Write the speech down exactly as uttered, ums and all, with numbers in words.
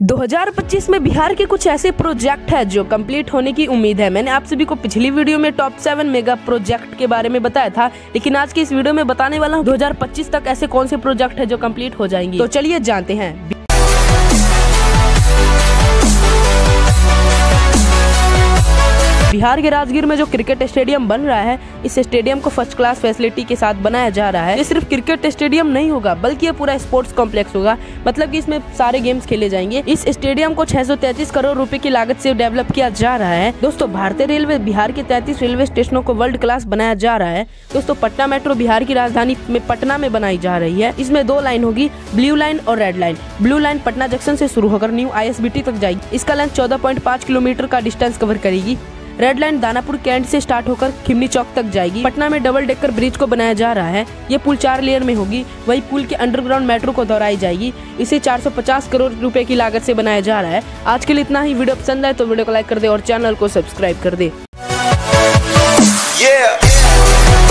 दो हज़ार पच्चीस में बिहार के कुछ ऐसे प्रोजेक्ट है जो कंप्लीट होने की उम्मीद है। मैंने आप सभी को पिछली वीडियो में टॉप सेवन मेगा प्रोजेक्ट के बारे में बताया था, लेकिन आज की इस वीडियो में बताने वाला हूँ दो हज़ार पच्चीस तक ऐसे कौन से प्रोजेक्ट है जो कंप्लीट हो जाएंगे। तो चलिए जानते हैं। बिहार के राजगीर में जो क्रिकेट स्टेडियम बन रहा है, इस स्टेडियम को फर्स्ट क्लास फैसिलिटी के साथ बनाया जा रहा है। ये सिर्फ क्रिकेट स्टेडियम नहीं होगा, बल्कि ये पूरा स्पोर्ट्स कॉम्प्लेक्स होगा। मतलब कि इसमें सारे गेम्स खेले जाएंगे। इस स्टेडियम को छह सौ तैंतीस करोड़ रुपए की लागत से डेवलप किया जा रहा है। दोस्तों, भारतीय रेलवे बिहार के तैंतीस रेलवे स्टेशनों को वर्ल्ड क्लास बनाया जा रहा है। दोस्तों, पटना मेट्रो बिहार की राजधानी में पटना में बनाई जा रही है। इसमें दो लाइन होगी, ब्लू लाइन और red line. Blue line Patna junction से शुरू होकर new I S B T तक जाएगी। इसका लेंथ चौदह पॉइंट पाँच किलोमीटर का डिस्टेंस कवर करेगी। रेड लाइन दानापुर कैंट से स्टार्ट होकर खिमनी चौक तक जाएगी। पटना में डबल डेकर ब्रिज को बनाया जा रहा है। ये पुल चार लेयर में होगी। वही पुल के अंडरग्राउंड मेट्रो को दोहराई जाएगी। इसे चार सौ पचास करोड़ रुपए की लागत से बनाया जा रहा है। आज के लिए इतना ही। वीडियो पसंद आए तो वीडियो को लाइक कर दे और चैनल को सब्सक्राइब कर दे। yeah.